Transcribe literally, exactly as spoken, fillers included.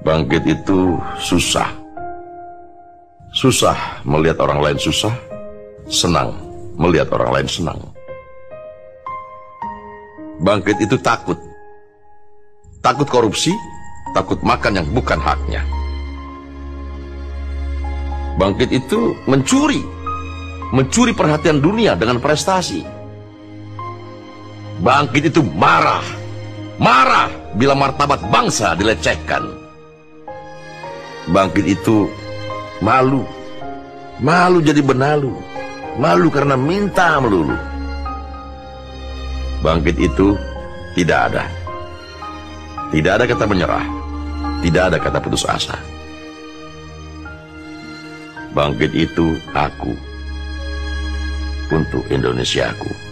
Bangkit itu susah. Susah melihat orang lain susah, senang melihat orang lain senang. Bangkit itu takut. Takut korupsi, takut makan yang bukan haknya. Bangkit itu mencuri. Mencuri perhatian dunia dengan prestasi. Bangkit itu marah. Marah bila martabat bangsa dilecehkan. Bangkit itu malu. Malu jadi benalu. Malu karena minta melulu. Bangkit itu tidak ada. Tidak ada kata menyerah. Tidak ada kata putus asa. Bangkit itu aku. Untuk Indonesiaku.